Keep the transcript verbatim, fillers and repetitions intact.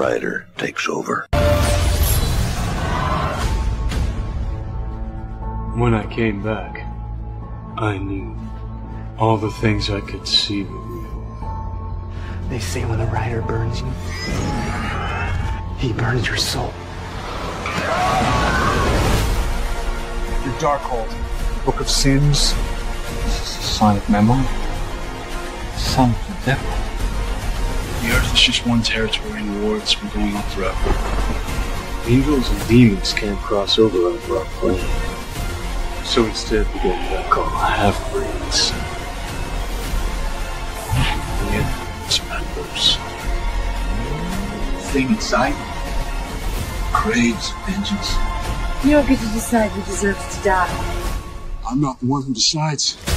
Strider takes over. When I came back, I knew all the things I could see were real. They say when a rider burns you, he burns your soul. Your Darkhold, Book of Sins, Sonic Memo, Son of the Devil. The Earth is just one territory and the war that's been going on forever. Angels and demons can't cross over on a rock planet. So instead we get what I call half-breeds. It's members. The thing inside craves vengeance. You don't get to decide who deserves to die. I'm not the one who decides.